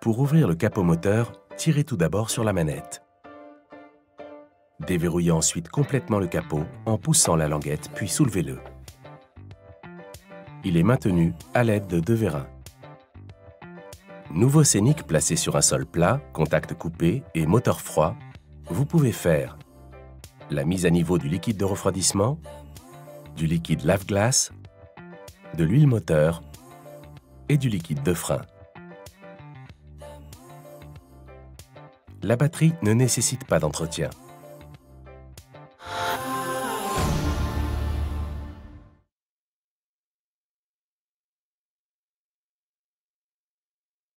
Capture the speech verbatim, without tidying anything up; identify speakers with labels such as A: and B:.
A: Pour ouvrir le capot moteur, tirez tout d'abord sur la manette. Déverrouillez ensuite complètement le capot en poussant la languette, puis soulevez-le. Il est maintenu à l'aide de deux vérins. Nouveau Scénic placé sur un sol plat, contact coupé et moteur froid, vous pouvez faire la mise à niveau du liquide de refroidissement, du liquide lave-glace, de l'huile moteur et du liquide de frein. La batterie ne nécessite pas d'entretien.